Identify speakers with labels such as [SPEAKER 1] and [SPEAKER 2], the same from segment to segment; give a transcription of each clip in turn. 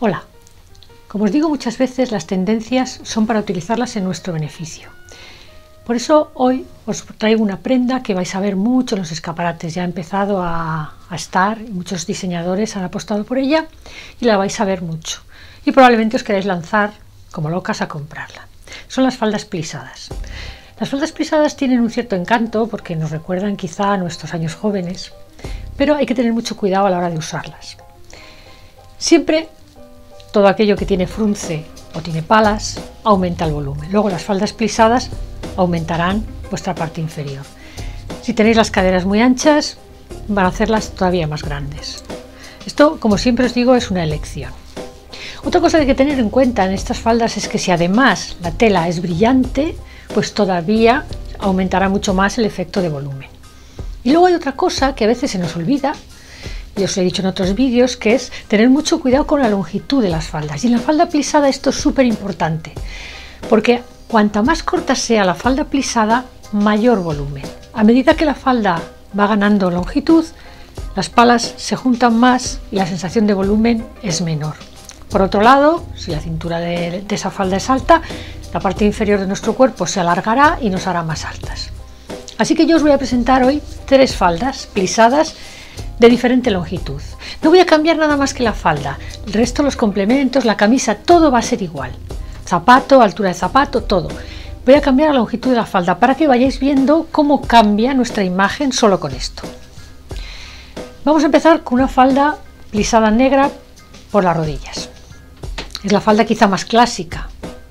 [SPEAKER 1] Hola, como os digo muchas veces, las tendencias son para utilizarlas en nuestro beneficio. Por eso hoy os traigo una prenda que vais a ver mucho en los escaparates. Ya ha empezado a estar, y muchos diseñadores han apostado por ella y la vais a ver mucho. Y probablemente os queráis lanzar como locas a comprarla. Son las faldas plisadas. Las faldas plisadas tienen un cierto encanto porque nos recuerdan quizá a nuestros años jóvenes, pero hay que tener mucho cuidado a la hora de usarlas. Siempre todo aquello que tiene frunce o tiene palas aumenta el volumen. Luego las faldas plisadas aumentarán vuestra parte inferior. Si tenéis las caderas muy anchas, van a hacerlas todavía más grandes. Esto, como siempre os digo, es una elección. Otra cosa que hay que tener en cuenta en estas faldas es que si además la tela es brillante, pues todavía aumentará mucho más el efecto de volumen. Y luego hay otra cosa que a veces se nos olvida, y os he dicho en otros vídeos, que es tener mucho cuidado con la longitud de las faldas. Y en la falda plisada esto es súper importante, porque cuanta más corta sea la falda plisada, mayor volumen. A medida que la falda va ganando longitud, las palas se juntan más y la sensación de volumen es menor. Por otro lado, si la cintura de esa falda es alta, la parte inferior de nuestro cuerpo se alargará y nos hará más altas. Así que yo os voy a presentar hoy 3 faldas plisadas de diferente longitud. No voy a cambiar nada más que la falda, el resto, los complementos, la camisa, todo va a ser igual. Zapato, altura de zapato, todo. Voy a cambiar la longitud de la falda para que vayáis viendo cómo cambia nuestra imagen solo con esto. Vamos a empezar con una falda plisada negra por las rodillas. Es la falda quizá más clásica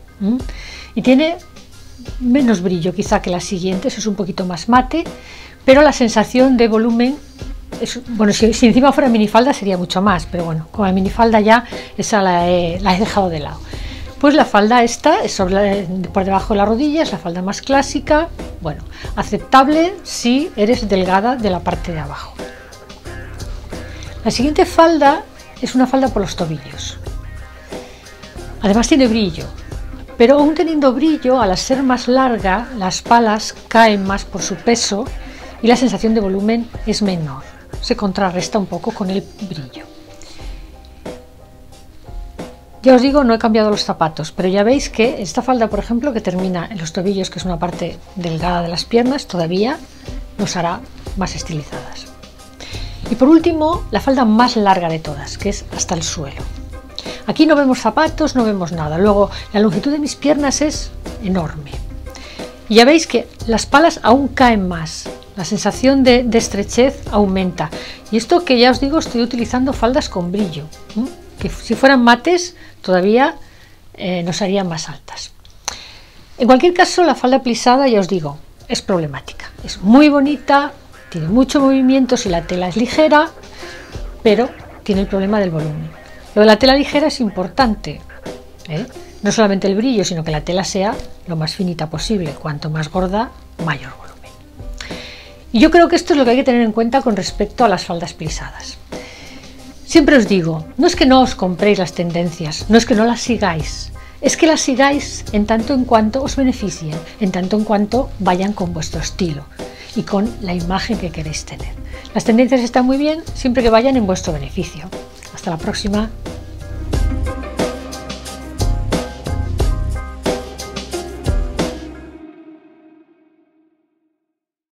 [SPEAKER 1] y tiene menos brillo quizá que las siguientes, es un poquito más mate, pero la sensación de volumen bueno, si encima fuera minifalda sería mucho más, pero bueno, con la minifalda ya esa la he dejado de lado. Pues la falda esta es por debajo de la rodilla, es la falda más clásica, bueno, aceptable si eres delgada de la parte de abajo. La siguiente falda es una falda por los tobillos. Además tiene brillo, pero aún teniendo brillo, al ser más larga, las palas caen más por su peso y la sensación de volumen es menor. Se contrarresta un poco con el brillo. Ya os digo, no he cambiado los zapatos, pero ya veis que esta falda, por ejemplo, que termina en los tobillos, que es una parte delgada de las piernas, todavía nos hará más estilizadas. Y por último, la falda más larga de todas, que es hasta el suelo. Aquí no vemos zapatos, no vemos nada. Luego, la longitud de mis piernas es enorme. Y ya veis que las palas aún caen más. La sensación de estrechez aumenta. Y esto que ya os digo, estoy utilizando faldas con brillo, que si fueran mates todavía nos harían más altas. En cualquier caso, la falda plisada, ya os digo, es problemática. Es muy bonita, tiene mucho movimiento si la tela es ligera, pero tiene el problema del volumen. Lo de la tela ligera es importante, no solamente el brillo, sino que la tela sea lo más finita posible. Cuanto más gorda, mayor volumen. Y yo creo que esto es lo que hay que tener en cuenta con respecto a las faldas plisadas. Siempre os digo, no es que no os compréis las tendencias, no es que no las sigáis, es que las sigáis en tanto en cuanto os beneficien, en tanto en cuanto vayan con vuestro estilo y con la imagen que queréis tener. Las tendencias están muy bien siempre que vayan en vuestro beneficio. Hasta la próxima.